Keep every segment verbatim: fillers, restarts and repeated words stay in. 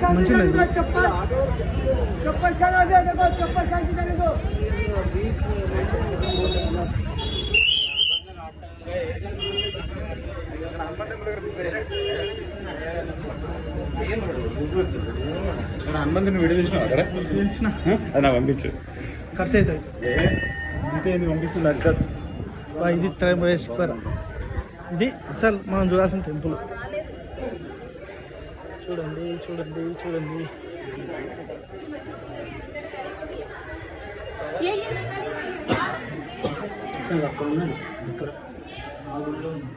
మంచిగా चप्पल चप्पल चला दे देखो चप्पल शांति चले दो హనుమంతుని వీడియో చూసినావు అక్కడ చూసిన అది నాకు పంపించు ఖర్చు అవుతుంది అంతే పంపిస్తుంది అది ఇది త్రయంబకేశ్వర ఇది అసలు మనం చూడాల్సిన టెంపుల్ చూడండి చూడండి చూడండి అక్కడ ఉన్నది ఇక్కడ ఆ గుడిలో ఉంది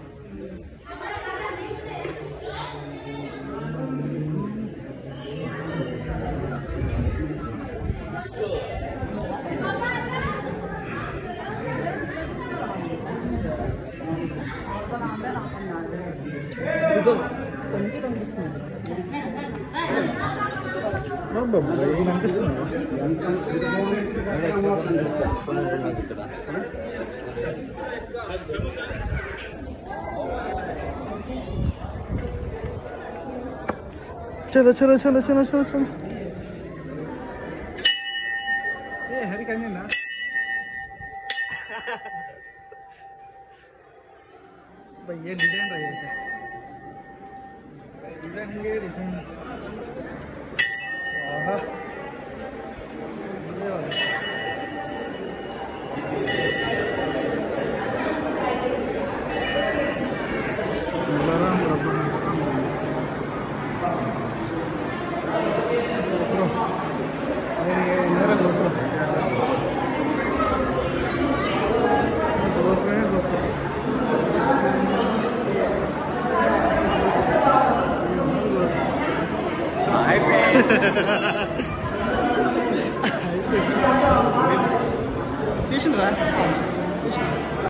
కనిపిస్తుంది चलो चलो चलो चलो चलो चलो ए हरी कन्या ना भाई ये डिजाइन रही है डिजाइन ये डिजाइन आहा ये वाला बलराम रब्बना తీసిండ్రా